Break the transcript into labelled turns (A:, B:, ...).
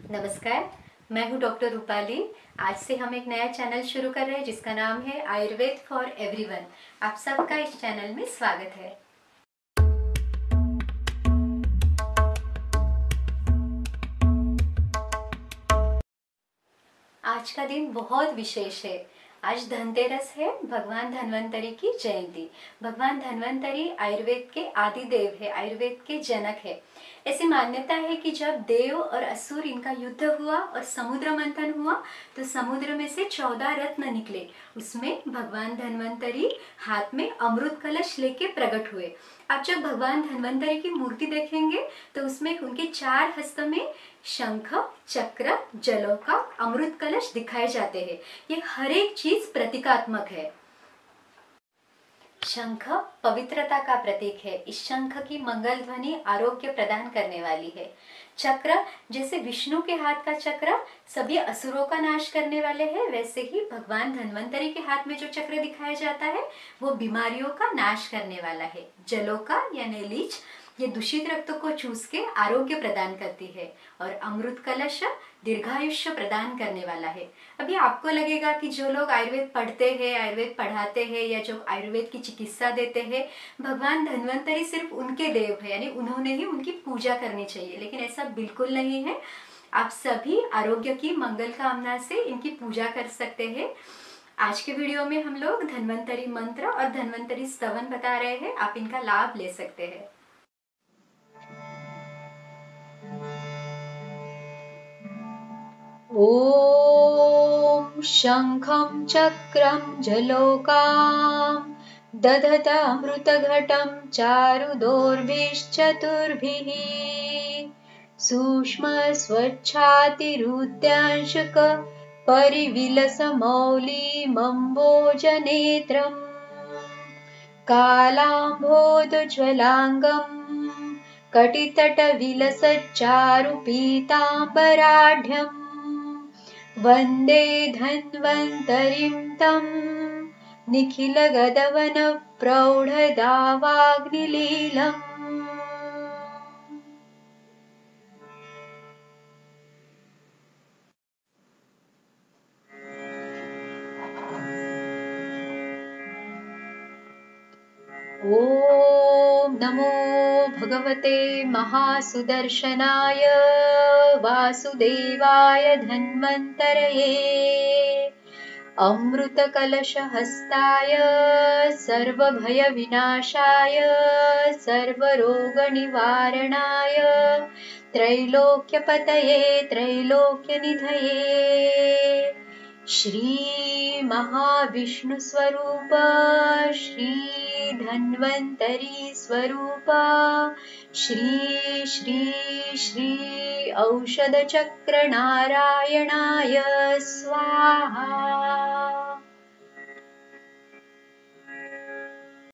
A: नमस्कार, मैं हूँ डॉक्टर रूपाली। आज से हम एक नया चैनल शुरू कर रहे हैं जिसका नाम है आयुर्वेद फॉर एवरीवन। आप सबका इस चैनल में स्वागत है। आज का दिन बहुत विशेष है। आज धनतेरस है, भगवान धन्वंतरी की जयंती। भगवान धन्वंतरी आयुर्वेद के आदि देव है, आयुर्वेद के जनक है। ऐसी मान्यता है कि जब देव और असुर इनका युद्ध हुआ और समुद्र मंथन हुआ तो समुद्र में से 14 रत्न निकले। उसमें भगवान धन्वंतरी हाथ में अमृत कलश लेके प्रकट हुए। आप जब भगवान धन्वंतरी की मूर्ति देखेंगे तो उसमें उनके 4 हस्त में शंख, चक्र, जलोका, अमृत कलश दिखाए जाते हैं। ये हर एक चीज प्रतीकात्मक है। शंख पवित्रता का प्रतीक है। इस शंख की मंगल ध्वनि आरोग्य प्रदान करने वाली है। चक्र जैसे विष्णु के हाथ का चक्र सभी असुरों का नाश करने वाले हैं, वैसे ही भगवान धन्वंतरी के हाथ में जो चक्र दिखाया जाता है वो बीमारियों का नाश करने वाला है। जलोका यानी लीच ये दूषित रक्त को चूस के आरोग्य प्रदान करती है और अमृत कलश दीर्घायुष्य प्रदान करने वाला है। अभी आपको लगेगा कि जो लोग आयुर्वेद पढ़ते हैं, आयुर्वेद पढ़ाते हैं या जो आयुर्वेद की चिकित्सा देते हैं, भगवान धन्वंतरी सिर्फ उनके देव है, यानी उन्होंने ही उनकी पूजा करनी चाहिए, लेकिन ऐसा बिल्कुल नहीं है। आप सभी आरोग्य की मंगल कामना से इनकी पूजा कर सकते हैं। आज के वीडियो में हम लोग धन्वंतरी मंत्र और धन्वंतरी स्तवन बता रहे हैं, आप इनका लाभ ले सकते हैं।
B: ॐ शंखं चक्रं जलोकां दधतमृतघटं चारुदोर्भिश्चतुर्भिः सूक्ष्मस्वच्छातिरुद्यांशक परिविलसमौलिमम्बोजनेत्रम् कालाम्भोदज्वलाङ्गम् कटितटविलसच्चारुपीताम्बराढ्यम् वन्दे धन्वन्तरिं तं निखिलगदवनप्रौढदावाग्निलीलम्। ॐ नमो भगवते महासुदर्शनाय वासुदेवाय धन्वन्तरये अमृतकलशहस्ताय सर्वभयविनाशाय सर्वरोगनिवारणाय त्रैलोक्यपतये त्रैलोक्यनिधये श्री महाविष्णुस्वरूप श्री धन्वन्तरी स्वरूप श्री श्री श्री औषधचक्र नारायणाय स्वाहा।